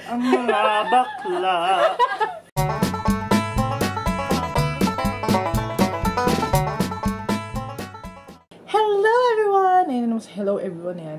ang mga bakla. Hello everyone! Ayan naman sa hello everyone yan.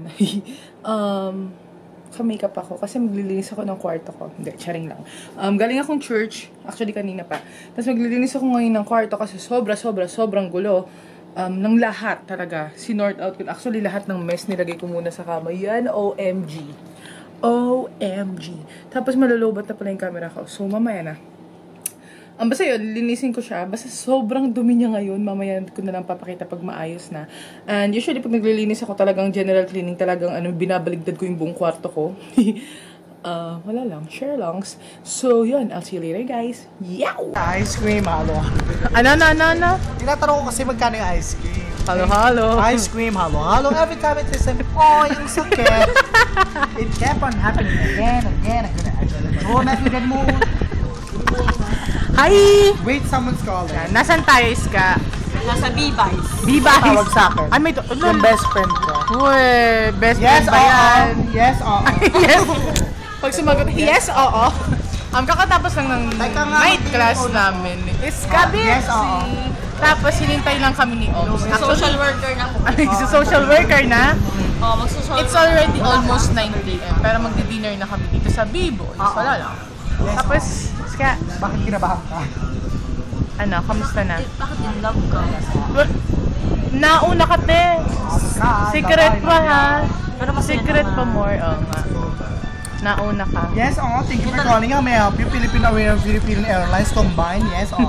Ka-makeup ako kasi maglilinis ako ng kwarto ko. Hindi, charing lang. Galing akong church, actually kanina pa. Tapos maglilinis ako ngayon ng kwarto kasi sobrang gulo. Ng lahat talaga. Sinort out ko. Actually, lahat ng mess nilagay ko muna sa kama. Yan, OMG. OMG. Tapos malulubat na pala yung camera ko. So, mamaya na. Basta yun, linisin ko siya. Basta sobrang dumi niya ngayon. Mamaya ko na lang papakita pag maayos na. And usually, pag naglilinis ako talagang general cleaning, talagang binabaligtad ko yung buong kwarto ko. Wala lang. Share longs. So, yun. I'll see you later, guys. Yow! Ice cream, halo. Ano? Tinatanong ko kasi magkano yung ice cream. Halo. Ice cream, halo. Every time it is, oh, yung sakit. It kept on happening again. Oh, nasigan mo. Hi! Wait, someone's calling. Nasaan tayo, Iska? Nasa B-Vice. B-Vice. Tawag sa akin. Ano ito? Yung best friend ko. Uy, best friend ba yan? Yes, oo. Yes. Pag sumagot, yes, oo. Kakatapos lang ng night class namin. Iska, Yes, oo. Tapos hinintay lang kami ni Oms. Social worker na po. Social worker na? Magsusocial It's already almost 9 p.m. Pero magdi-dinner na kami dito sa B-Boys. Wala lang. Tapos, Iska, Bakit kinabahan ka? kamusta na? Bakit in love ka? Nauna ka, te. Secret pa, ha? Pero mas Secret pa more, nga. Nauna ka. Yes, oo. Thank you for calling. May help you. Philippine Airlines combined. Yes, oo.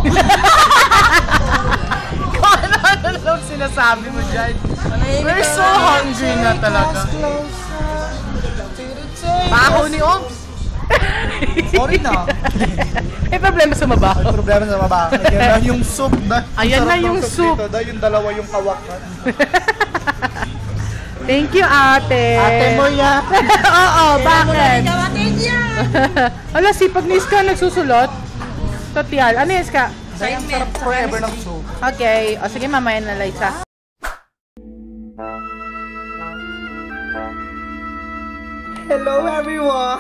Kung ano lang sinasabi mo dyan. We're so hungry na talaga. Baho ni Oms. Sorry na. May problema sa mabaho. May problema sa baba. Ayan na yung soup. Ayan na yung soup. Yung dalawa yung kawak. Thank you, ate. Ate mo yan. Oo, bakit? Kawatin niya! Ala, sipag ni Iska nagsusulot. Totial. Ano yung Iska? Ang sarap forever ng soup. Okay. O sige, mamaya na, Liza. Hello everyone!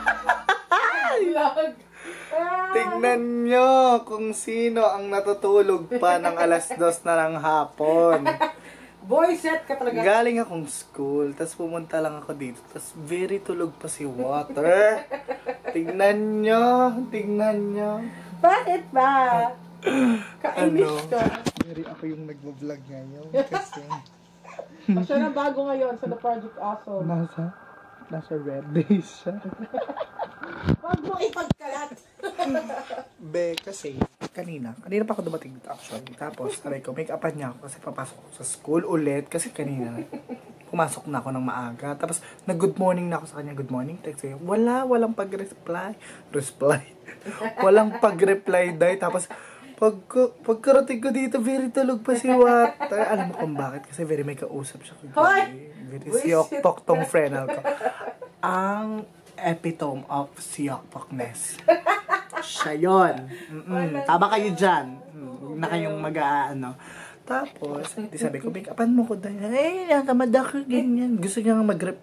Tignan nyo kung sino ang natutulog pa ng alas 2 na ng hapon. Boy, set ka talaga. Galing akong school, tapos pumunta lang ako dito, tapos very tulog pa si Water. Tignan nyo. Bakit ba? Kainis ka. Very ako yung nagvo-vlog ngayon kasi Siya na bago ngayon sa The Project Aso. nasa red days siya. Wag mo ipagkalat. Kasi kanina pa ako dumating dito actually. Tapos sabi ko, make-upan niya ako kasi papasok ako sa school ulit. Kasi kanina, pumasok na ako ng maaga. Tapos nag-good morning na ako sa kanya. Good morning, text sa'yo. Walang pag-reply. Walang pag-reply dahil. Tapos pagkarating ko dito, very tulog pa si Water. Alam mo kung bakit? Kasi very may kausap siya. Very siyokpok tong friend ko. Ang epitome of siyokpokness. Siya yun. Tama kayo dyan. Huwag na kayong mag-aano. Tapos, di sabi ko, make-upan mo ko dahil, nakamad ako, ganyan. Gusto niya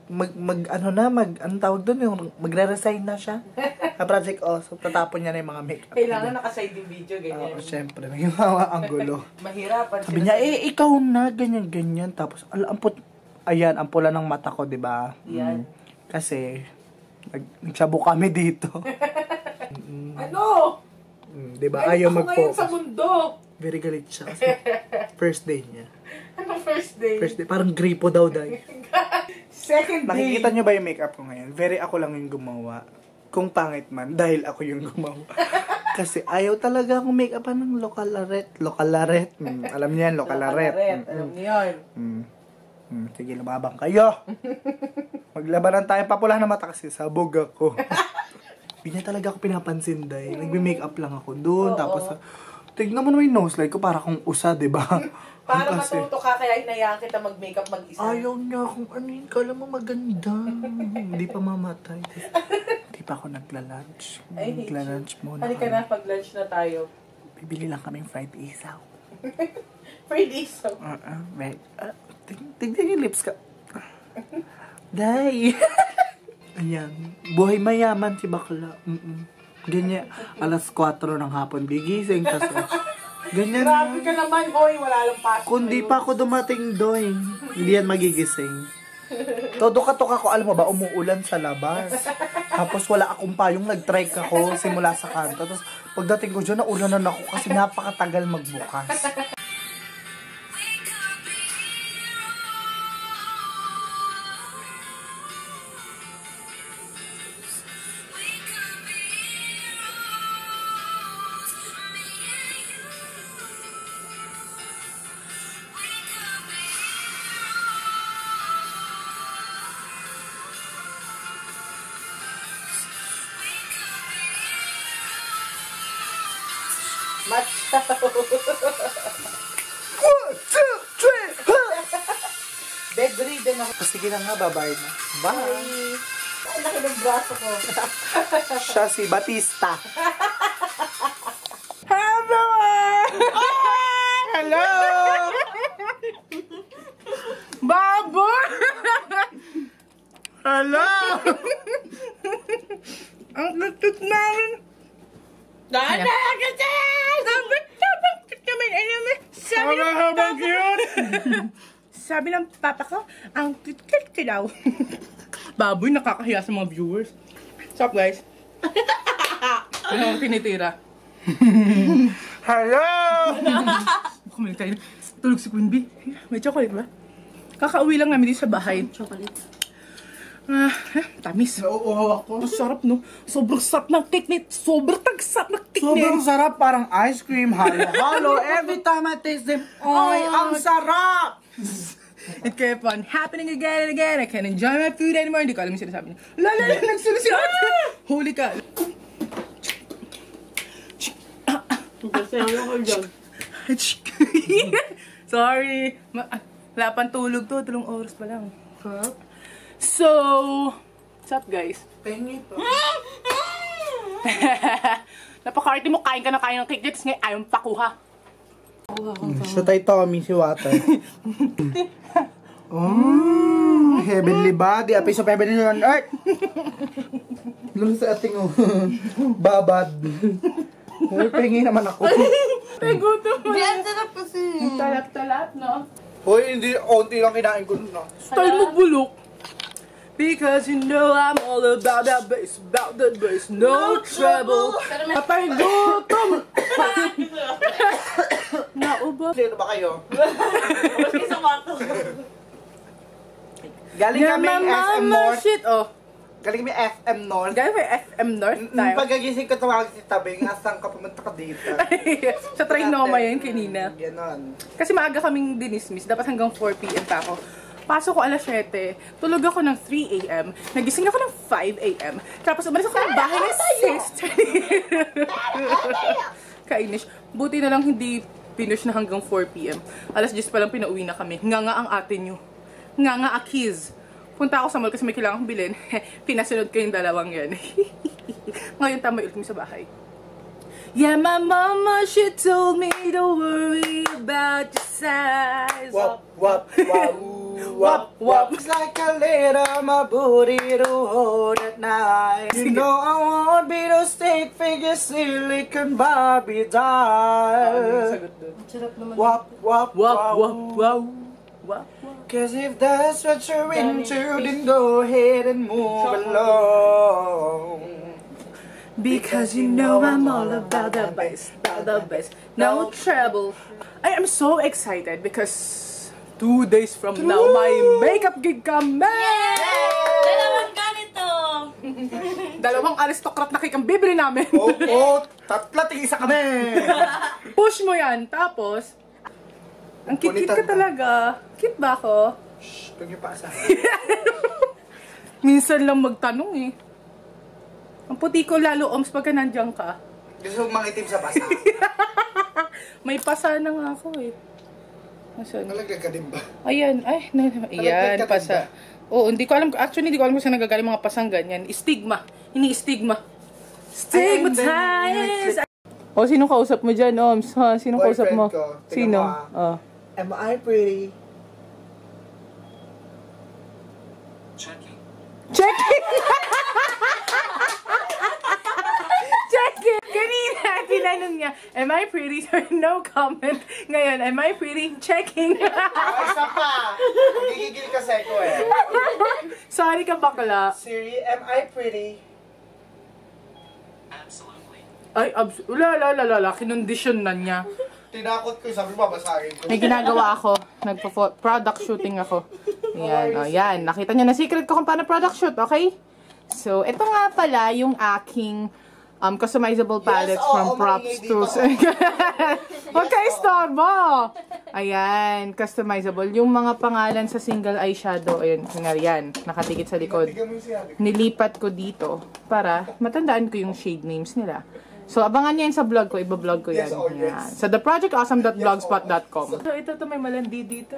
anong tawag doon, yung magre-resign na siya. Sa project, so tatapon niya na yung mga make-up. Kailangan nakaside yung video, ganyan. Siyempre, naging ang gulo. Mahirapan. Sabi niya, ikaw na, ganyan. Tapos, ang pula ng mata ko, di ba? Yan. Kasi, nagsabo kami dito. Ano? Di ba? Ayaw ngayon sa mag-focus. mundo. Very galit siya kasi first day niya. Anong first day? First day, parang gripo daw dahil. Second day. Nakikita niyo ba yung makeup ko ngayon? Very ako lang yung gumawa. Kung pangit man, dahil ako yung gumawa. Kasi ayaw talaga akong make-upan ng lokalaret. Alam niyo yan, lokalaret. Alam niyo yun. Sige, lumabang kayo. Maglabanan tayo, papula na mata kasi sabog ako. Hindi niya talaga ako pinapansin dahil nagbe-makeup lang ako doon. Tapos, tignan mo naman yung nose line ko, para kung usa, diba? Para matuto ka, kaya hinayaan kita mag-makeup mag-isa. Ayaw niya kung ano yun, kala mo maganda. Hindi pa mamatay. Hindi pa ako nagla-lunch. Nagla-lunch muna. Halika na, pag-lunch na tayo. Bibili lang kaming fried isaw. Fried isaw? Tignan yung lips ka. Day! Ayan. Buhay mayaman si bakla. Ganyan. Alas 4 ng hapon. Gigising. Tapos, ganyan. Grabe ka naman, oy. Wala lang pasok. Kundi pa ako dumating doon. Hindi yan magigising. Todo katok ako, alam mo ba, umuulan sa labas. Tapos wala akong payong, nag-trike ako simula sa kanto. Tapos pagdating ko dyan, naulanan ako kasi napakatagal magbukas. Matchaw. 1, 2, 3, Bedridden ako. sige na nga, bye-bye na. Bye! Ang laki ng braso ko. Siya si Batista. Hello! Hello! Baboy! Hello! Ang lutut namin. Dada ka dyan! Habang cute! Sabi ng papa ko, ang cute daw. Baboy, nakakahiya sa mga viewers. What's up, guys? Ano ang tinitira? Hello! Kumain tayo. Tulog si Queen Bee. May chocolate ba? Kakauwi lang namin dito sa bahay. Chocolate. Tamis. Nauuhaw ako. Ang sarap, no? Sobrang sarap ng cake nit. Sobrang tagsap ng cake Sobrang nit. sarap, parang ice cream, halo-halo. Every time I taste them, oy, ang sarap! It kept on happening again and again. I can't enjoy my food anymore. Hindi ko alam yung sinasabi niya. Lala, nagsulo si ate. Huli ka. Sorry. Wala pang tulog to. 3 oras pa lang. So, what's up, guys? Pengi pa. Napaka-arty mo, kain ka na kain ng cake nits. Ngayon, ayaw pakuha. Siya tayo Tommy, si Water. Heavenly body, a piece of heaven on earth. Lalo sa ating babad. Pengi naman ako. Gutom mo. Di, ang sarap kasi. Talat-talat, no? Hoy, hindi, onti lang kinain ko na. Style mo bulok. Because you know I'm all about that bass, no trouble. Patay gutom! Naubo. Sino ba kayo? Maski sa mato. Galing kami SM North. Shit, oh. Galing kami FM North. Galing may FM North tayo. Pagkagising ko tawag si Tabing, asan ka pumunta ka dito? Sa Trinoma yan kanina. Ganon. Kasi maaga kaming dinismiss. Dapat hanggang 4 p.m. pa ako. Pasok ko alas 7. Tulog ako ng 3 a.m. Nagising ako ng 5 a.m. Tapos umalis ako ng bahay ng 6. Kainish. Buti na lang hindi pinush na hanggang 4 p.m. Alas 10 pa lang pinauwi na kami. Nga ang ate nyo. Nga akiz. Punta ako sa mall kasi may kailangan kong bilhin. Pinasunod ko yung dalawang yan. Ngayon tama ulit kami sa bahay. Yeah, my mama, she told me don't worry about your size. Wap, wap, wap, wap, wap. It's like a little my booty to hold at night. You know I won't be no stick figure silicon Barbie doll. Sarap naman. Wap, wap, Wap, wap, wap, wow. Wap, wap. Cause if that's what you're into, then go ahead and move along. Because you know I'm all about the bass, no trouble. I am so excited because 2 days from now, my makeup gig kami! Dalawang ganito. Dalawang aristocrat na cake ang bibili namin. Oo, tatla, tig-isa kami! Push mo yan, tapos, ang cute ka talaga. Cute ba ako? Shhh, huwag niyo pa sa Minsan lang magtanong eh. Ang puti ko lalo, Oms, pagka nandiyan ka. Gusto mong mangitim sa basa? May pasa na nga ako eh. Nasaan? Nalaglag ka din ba? Ayan, ay, ayan, pasa. Oo, hindi ko alam, actually hindi ko alam kung saan nagagaling mga pasang ganyan. Stigma, ini-stigma. Stigmatized! O, sino kausap mo dyan, Oms? Ha? Sino kausap mo? Boyfriend ko. Sino? Tingnan mo, Am I pretty? Checking! tinanong niya, am I pretty? No comment. Ngayon, am I pretty? Checking. Isa pa! Gigigil kasi ko eh. Sorry ka, bakla. Siri, am I pretty? Ay, wala, kinondisyon na niya. Tinakot ko, sabi mo, babasahin ko. May ginagawa ako. Product shooting ako. Yan, o yan. Nakita niyo na secret ko kung paano product shoot, okay? So, ito nga pala yung aking customizable palettes from Props to... Huwag ka istorbo! Ayan, customizable. Yung mga pangalan sa single eyeshadow, ayun, yan, nakatikit sa likod. Nilipat ko dito para matandaan ko yung shade names nila. So, abangan niyo yan sa vlog ko. Iba-vlog ko yan. Yan. So, theprojectawesome.blogspot.com. So, ito may malandi dito.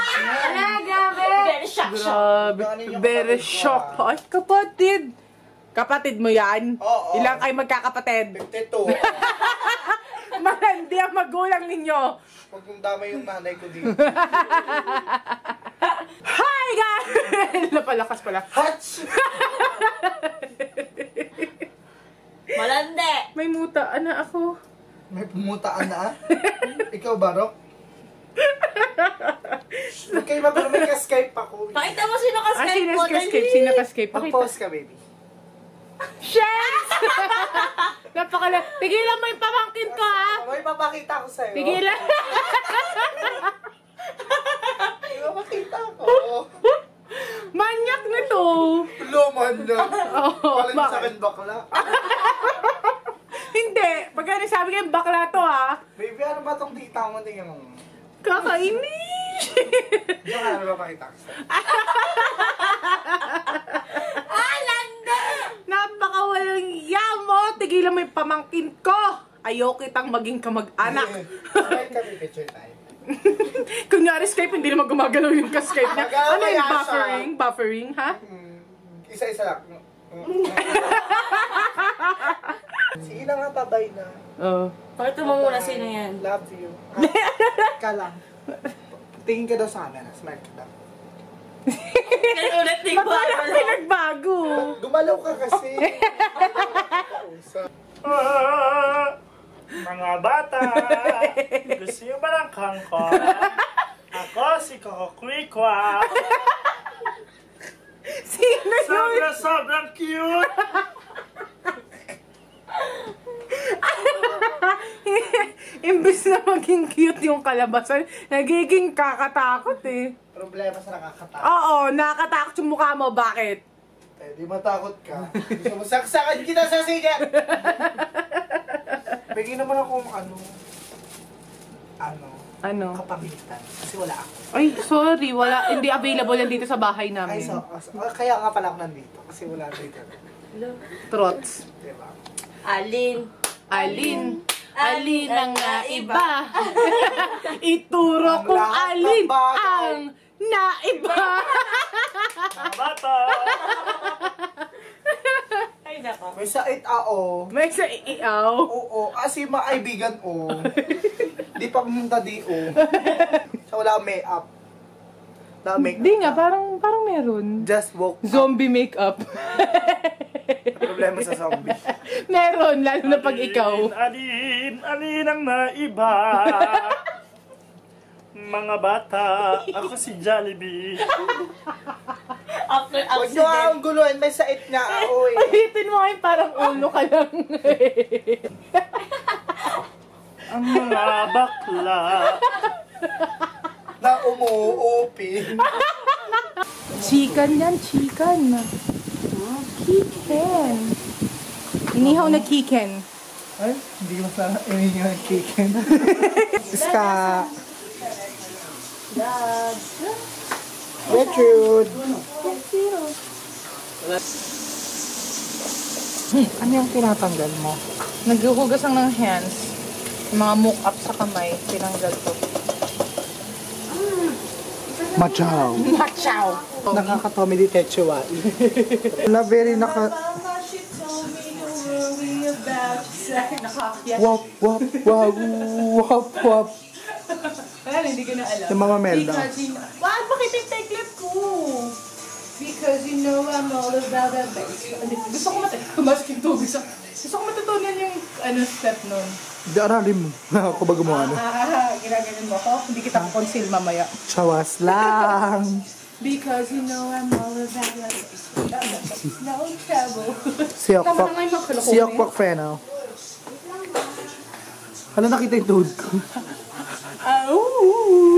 Very shock. Grabe. Very shock. Ay, kapatid. Kapatid mo yan? Oo. Ilang kayo magkakapatid? 52. Malandi ang magulang ninyo. Huwag mong damay yung nanay ko dito. Hi, guys! Napalakas pala. Hats! Malandi. May mutaan na ako. May pumutaan na ah. Ikaw, Barok? Huwag kayo pero may ka-Skype ako. Pakita mo sino ka Skype Sino mo. ka-Skype? Sino ka-Skype? Pakita. Mag-pause ka, baby. Shit! Napakala. Tigilan mo yung pamangkin ko, ha? May papakita ko sa'yo. Tigilan. May papakita ko. Manyak na to. Luman na. Oh, Paling sa akin bakla. Hindi. Pagka sabi kayo, bakla to, ha? Baby, ano ba itong tita mo? Tingnan mo. Kakainis. Diyan ka na papakita ko sa'yo. Landi. Napakawalang yamo. Tigilan mo yung pamangkin ko. Ayaw kitang maging kamag-anak. Kahit kami picture tayo. Kunyari Skype, hindi naman gumagalaw yung ka-Skype niya. Ano yung Gagaya siya. buffering? Buffering, ha? Isa-isa lang. Sige na nga, babay na. Oo. Pakita mo muna sino yan. Love you. Ka lang. Tingin ka daw sa camera. Smile ka daw. Ulit ni Ba't wala pinagbago? Gumalaw ka kasi. Mga bata, gusto nyo ba ng kangkong? Ako si Coco Kwikwa. Sino yun? Sobrang cute! Imbis na maging cute yung kalabasan, nagiging kakatakot eh. Problema sa nakakatakot. Oo, nakakatakot yung mukha mo. Bakit? Eh, di matakot ka. Gusto mo saksakan kita sa sigat! Bigyan naman ako Ano? kapamitan. Kasi wala ako. Ay, sorry. Wala. Hindi available yan dito sa bahay namin. Ay, kaya nga pala ako nandito. Kasi wala dito. Trots. Diba? Alin. Alin ang naiba. Ituro kung lahat ng alin bagay. ang naiba. Mga bata! Ay, nako. May sait ao. May sa iiaw. Oo. Kasi makaibigan o. Di pa pumunta di o. So wala akong make-up. Wala akong make-up. Di nga, parang meron. Just woke up. Zombie makeup. Problema sa zombie. Meron, lalo na pag ikaw. Alin ang naiba? Mga bata, ako si Jollibee. After Huwag nyo accident. ang guluhan. May sait nga ako eh. Ulitin mo ngayon parang ulo ka lang. Ang mga bakla. Na umuupin. Chicken yan, chicken. Chicken. Inihaw na chicken. Ay, hindi ko masarap. Hindi yung chicken. Iska. Gertrude. Ano yung tinatanggal mo? Naghuhugas lang ng hands. Yung mga mock-up sa kamay, tinanggal ko. Machaw. Machaw! Nakakatomi di techua. Na very naka... Wap, wap, wap, wap, wap. Ayan, hindi ko na alam. Yung Mama Melda. Wow, bakit yung take clip ko? Because you know I'm all about that bass. Gusto ko gusto ko matutunan yung step nun. Hindi, aralin mo. Ako ba gumawa na? Ginaganon mo ako? Hindi kita conceal mamaya. Chawas lang. Because you know I'm all about you. No trouble. Siyokpok. Tama na nga yung magkalokohan Siyokpok, Feno. Ano nakita yung tuhod ko? Ooh.